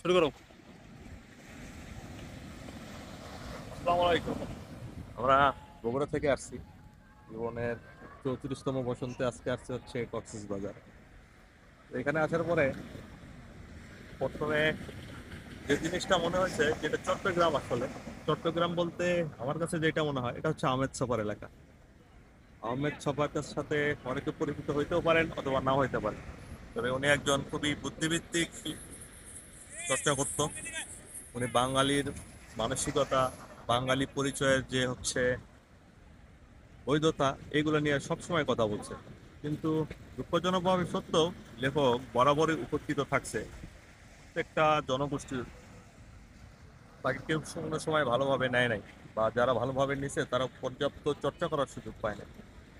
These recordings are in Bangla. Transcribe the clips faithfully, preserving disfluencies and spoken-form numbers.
শুরু করো। আসসালামু আলাইকুম। আমরা বগুড়া থেকে আসছি। জীবনের চৌত্রিশতম বসন্তে আজকে আসছে হচ্ছে কক্সবাজার। তো এখানে আসার পরে প্রথমে যে জিনিসটা মনে হয়েছে যেটা চট্টগ্রাম, আসলে চট্টগ্রাম বলতে আমার কাছে যেটা মনে হয় এটা হচ্ছে আহমেদ ছফার এলাকা। আহমেদ ছফার সাথে অনেকে পরিচিত হইতেও পারেন অথবা নাও হইতে পারেন, তবে উনি একজন খুবই বুদ্ধিভিত্তিক চর্চা করত। উনি বাঙালির মানসিকতা, বাঙালি পরিচয়ের যে হচ্ছে বৈধতা, এগুলো নিয়ে সবসময় কথা বলছে। কিন্তু দুঃখজনকভাবে সত্য, লেখক বরাবরই উপেক্ষিত থাকছে প্রত্যেকটা জনগোষ্ঠীর। তাকে কেউ কোনো সময় ভালোভাবে নেয় নাই, বা যারা ভালোভাবে নিছে তারা পর্যাপ্ত চর্চা করার সুযোগ পায় না।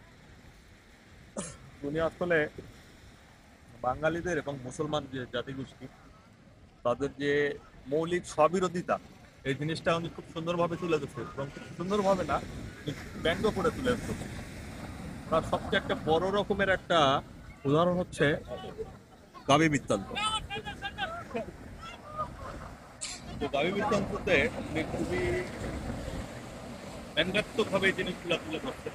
উনি আসলে বাঙালিদের এবং মুসলমান যে জাতিগোষ্ঠী, তাদের যে মৌলিক স্ববিরোধিতা, এই জিনিসটা উনি খুব সুন্দরভাবে তুলে ধরছে, এবং খুব সুন্দরভাবে না, উনি ব্যঙ্গ করে তুলে ধরছে। তার সবচেয়ে একটা বড় রকমের একটা উদাহরণ হচ্ছে গাভী বৃত্তান্ত। তো গাভী বৃত্তান্ততে উনি খুবই ব্যঙ্গাত্মক ভাবে এই জিনিসগুলো তুলে ধরছে।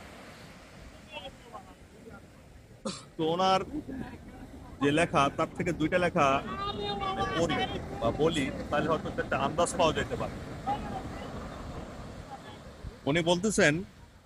তো ওনার যে লেখা, তার থেকে দুইটা লেখা পড়ি বা বলি, তাহলে হয়তো একটা আন্দাজ পাওয়া যেতে পারে। উনি বলতেছেন,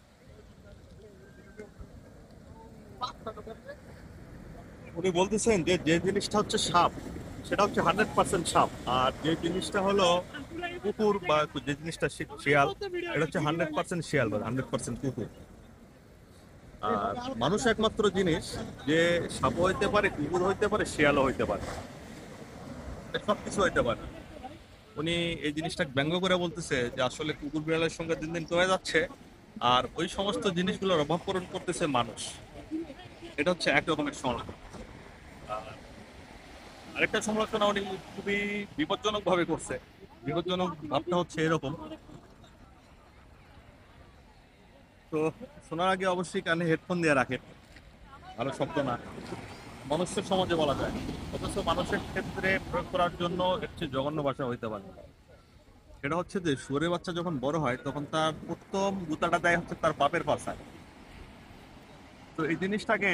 উনি বলতেছেন যে যে জিনিসটা হচ্ছে সাপ, সেটা হচ্ছে হান্ড্রেড পার্সেন্ট সাপ। আর যে জিনিসটা হলো কুকুর, বা যে জিনিসটা শি- শিয়াল, এটা হচ্ছে হান্ড্রেড পার্সেন্ট শিয়াল বা হান্ড্রেড পার্সেন্ট কুকুর। আর মানুষ একমাত্র জিনিস যে সাপ হইতে পারে, কুকুর হইতে পারে, শিয়ালও হইতে পারে, সবকিছু হইতে পারে। উনি এই জিনিসটা ব্যঙ্গ করে বলতেছে যে আসলে কুকুর বিড়ালের সঙ্গে দিন দিন কমে যাচ্ছে, আর ওই সমস্ত জিনিসগুলোর অভাব পূরণ করতেছে মানুষ। এটা হচ্ছে এক রকমের সমালোচনা। আর আরেকটা সমালোচনা উনি খুবই বিপজ্জনক ভাবে করছে। বিপজ্জনক ভাবটা হচ্ছে এরকম, তো শোনার আগে অবশ্যই কানে হেডফোন দিয়ে রাখেন, ভালো শব্দ না মানুষের সমাজে বলা যায়, অথচ মানুষের ক্ষেত্রে প্রয়োগ করার জন্য এর চেয়ে জঘন্য ভাষা হইতে পারে। সেটা হচ্ছে যে শুয়োরের বাচ্চা যখন বড় হয় তখন তার প্রথম গুতাটা দেয় হচ্ছে তার বাপের পাছায়। তো এই জিনিসটাকে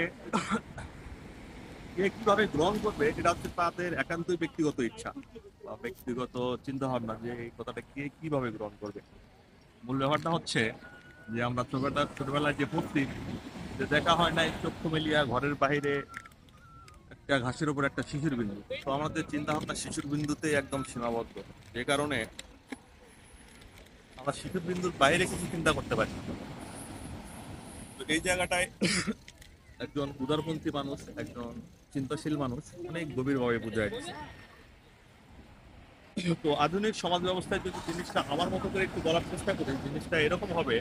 কে কিভাবে গ্রহণ করবে, এটা হচ্ছে তাদের একান্তই ব্যক্তিগত ইচ্ছা বা ব্যক্তিগত চিন্তা ভাবনা, যে এই কথাটা কে কিভাবে গ্রহণ করবে। মূল ব্যাপারটা হচ্ছে যে আমরা ছোটবেলা ছোটবেলায় যে পড়ছি, যে দেখা হয় নাই চক্ষু মেলিয়া ঘরের বাইরে একটা ঘাসের উপর একটা শিশুর বিন্দু। তো আমাদের চিন্তা ভাবনা শিশুর বিন্দুতে একদম সীমাবদ্ধ, যে কারণে আমরা শিশুর বিন্দুর বাইরে কিছু চিন্তা করতে পারি না। তো এই জায়গাটায় একজন উদারপন্থী মানুষ, একজন চিন্তাশীল মানুষ অনেক গভীরভাবে বুঝায় দিচ্ছে। তো আধুনিক সমাজ ব্যবস্থায় যদি জিনিসটা আমার মতো করে একটু বলার চেষ্টা করি, জিনিসটা এরকম হবে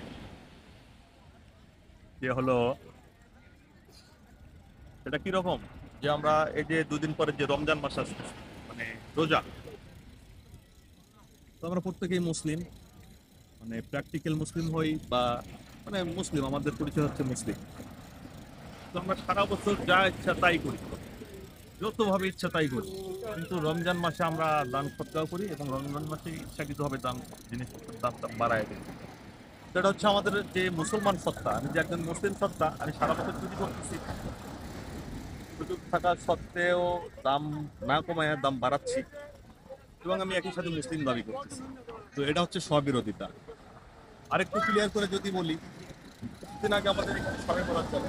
যে হলো, এটা কিরকম, যে আমরা এই যে দুদিন পরে যে রমজান মাস আসছে, মানে রোজা, তো আমরা প্রত্যেকেই মুসলিম, মানে প্র্যাকটিক্যাল মুসলিম হই, বা মানে মুসলিম, আমাদের পরিচয় হচ্ছে মুসলিম। তো আমরা সারা বছর যা ইচ্ছা তাই করি, যতভাবে ইচ্ছা তাই করি। কিন্তু রমজান মাসে আমরা দান সৎকার করি, এবং রমজান মাসে ইচ্ছাকৃতভাবে দান, জিনিসপত্রের দাম দাম বাড়ায় দিই। সেটা হচ্ছে আমাদের যে মুসলমান সত্তা। আমি যে একজন মুসলিম সত্তা, আমি সারা বছর চুরি করতেছি, সুযোগ থাকা সত্ত্বেও দাম না কমায় দাম বাড়াচ্ছি, এবং আমি একই সাথে মুসলিম দাবি করতেছি। তো এটা হচ্ছে স্ববিরোধিতা। আরেকটু ক্লিয়ার করে যদি বলি, কিছুদিন আগে আমাদের এখানে সবে বরাত চলে।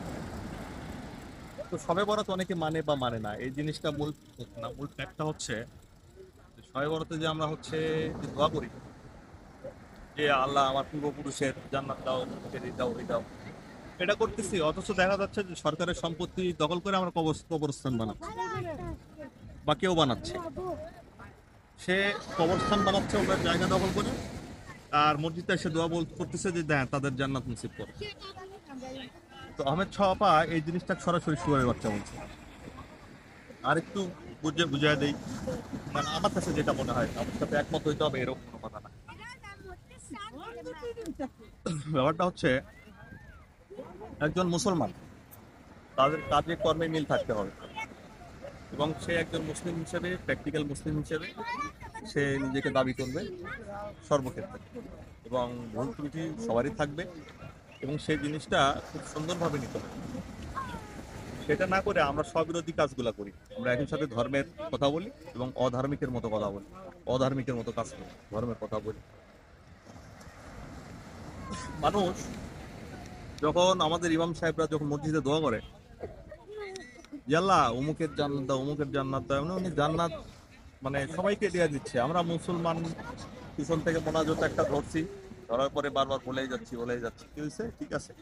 তো সবে বরাত অনেকে মানে বা মানে না, এই জিনিসটা মূল না, মূল ফ্যাক্টটা হচ্ছে যে সবে বরাতে যে আমরা হচ্ছে যে দোয়া করি, যে আল্লাহ আমার পূর্বপুরুষের জান্নাত দাও, এই দাও, এই দাও, এটা করতেছি, অথচ দেখা যাচ্ছে যে সরকারের সম্পত্তি দখল করে আমরা কবর- কবরস্থান বানাচ্ছি, বা কেউ বানাচ্ছে, সে কবরস্থান বানাচ্ছে ওনার জায়গা দখল করে, আর মসজিদে এসে দোয়া বল করতেছে যে দেখ তাদের জান্নাত নসিব করে। তো আহমেদ ছাওয়াপা এই জিনিসটা সরাসরি শুয়ারের বাচ্চা বলছে। আর একটু বুঝে বুঝাই দেই, মানে আমার কাছে যেটা মনে হয়, আমার সাথে একমত হইতে হবে এরকম কোনো কথা না। ব্যাপারটা হচ্ছে একজন মুসলমান, তাদের কাজে কর্মে মিল থাকতে হবে। এবং সে একজন মুসলিম হিসেবে, প্র্যাকটিক্যাল মুসলিম হিসেবে সে নিজেকে দাবি করবে সর্বক্ষেত্রে, এবং ভুল ত্রুটি সবারই থাকবে, এবং সেই জিনিসটা খুব সুন্দরভাবে নিতে হবে। সেটা না করে আমরা স্ববিরোধী কাজগুলা করি। আমরা একই সাথে ধর্মের কথা বলি এবং অধার্মিকের মতো কথা বলি, অধার্মিকের মতো কাজ করি, ধর্মের কথা বলি। মানুষ যখন, আমাদের ইমাম সাহেবরা যখন মসজিদে দোয়া করে, যে আল্লাহ অমুকের জান্নাত দাও, অমুকের জান্নাত দাও, মানে উনি জান্নাত মানে সবাইকে দিয়ে দিচ্ছে। আমরা মুসলমান পিছন থেকে মোনাজত একটা ধরছি, ধরার পরে বারবার বলেই যাচ্ছি বলেই যাচ্ছি কি হয়েছে, ঠিক আছে,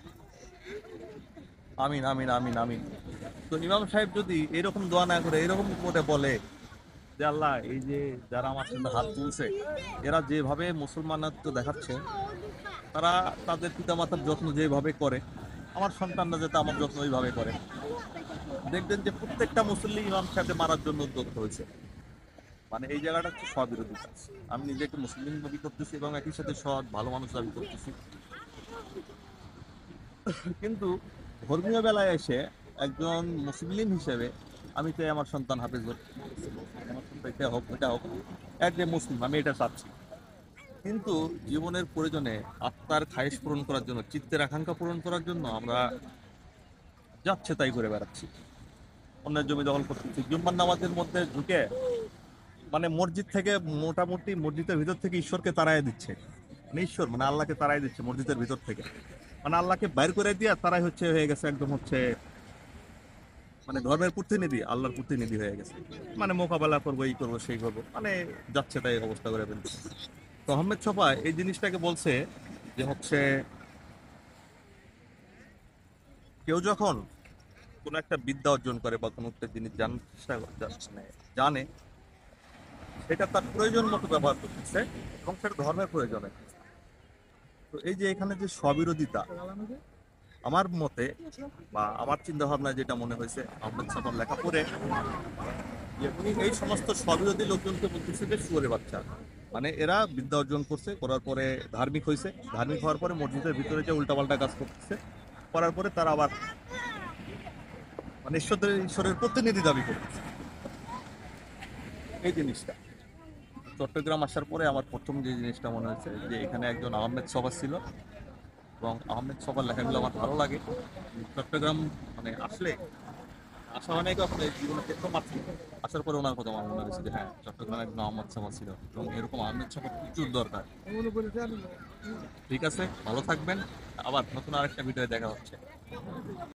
আমিন আমিন আমিন আমিন। তো ইমাম সাহেব যদি এরকম দোয়া না করে এরকম করে বলে যে আল্লাহ এই যে যারা আমার সাথে হাত তুলছে, এরা যেভাবে মুসলমানত্ব দেখাচ্ছে, তারা তাদের পিতামাতার যত্ন যেভাবে করে, আমার সন্তানরা যাতে আমার যত্ন ওইভাবে করে, দেখবেন যে প্রত্যেকটা মুসল্লি ইমাম সাহেবকে মারার জন্য উদ্যোগ হয়েছে। মানে এই জায়গাটা হচ্ছে স্ববিরোধী কাজ। আমি নিজেকে মুসলিম দাবি করতেছি এবং একই সাথে সৎ ভালো মানুষ দাবি করতেছি, কিন্তু ধর্মীয় বেলায় এসে একজন মুসলিম হিসেবে আমি চাই আমার সন্তান হাফেজ হোক, আমার সন্তান এটা হোক এটা হোক, এক যে মুসলিম আমি এটা চাচ্ছি। কিন্তু জীবনের প্রয়োজনে, আত্মার খায়েশ পূরণ করার জন্য, চিত্তের আকাঙ্ক্ষা পূরণ করার জন্য আমরা যাচ্ছে তাই করে বেড়াচ্ছি, অন্যের জমি দখল করতেছি। জুম্মার নামাজের মধ্যে ঢুকে মানে মসজিদ থেকে, মোটামুটি মসজিদের ভিতর থেকে ঈশ্বরকে তাড়াই দিচ্ছে, মানে ঈশ্বর মানে আল্লাহকে তাড়াই দিচ্ছে মসজিদের ভিতর থেকে, মানে আল্লাহকে বাইর করে দিয়ে তারাই হচ্ছে হয়ে গেছে একদম হচ্ছে মানে ধর্মের প্রতিনিধি, আল্লাহর প্রতিনিধি হয়ে গেছে। মানে মোকাবেলা করবো, এই করবো সেই করবো, মানে যাচ্ছে তাই অবস্থা করে ফেলছে। তো আহমেদ ছফা এই জিনিসটাকে বলছে যে হচ্ছে কেউ যখন কোনো একটা বিদ্যা অর্জন করে বা কোনো একটা জিনিস জানার চেষ্টা করে, মানে জানে, সেটা তার প্রয়োজন মতো ব্যবহার করতেছে এবং সেটা ধর্মের প্রয়োজনে। তো এই যে এখানে যে স্ববিরোধিতা, আমার মতে বা আমার চিন্তা ভাবনায় যেটা মনে হয়েছে আহমেদ ছফার লেখা পড়ে, যে উনি এই সমস্ত স্ববিরোধী লোকজনকে বলতেছে যে শুয়োরে বাচ্চা। মানে এরা বিদ্যা অর্জন করছে, করার পরে ধার্মিক হয়েছে, ধার্মিক হওয়ার পরে মসজিদের ভিতরে যে উল্টাপাল্টা কাজ করতেছে, করার পরে তারা আবার মানে ঈশ্বরের ঈশ্বরের প্রতিনিধি দাবি করতেছে। এই জিনিসটা চট্টগ্রাম আসার পরে আমার প্রথম যে জিনিসটা মনে হয়েছে যে এখানে একজন আহমেদ ছফা ছিল, এবং আহমেদ ছফার লেখাগুলো আমার ভালো লাগে। চট্টগ্রাম মানে আসলে, আসা অনেক আপনার জীবনে প্রথম আসছি, আসার পরে ওনার কথা আমার মনে হয়েছে যে হ্যাঁ, চট্টগ্রামে একজন আহমেদ ছফা ছিল, এবং এরকম আহমেদ ছফা প্রচুর দরকার। ঠিক আছে, ভালো থাকবেন, আবার নতুন আরেকটা ভিডিও দেখা হচ্ছে।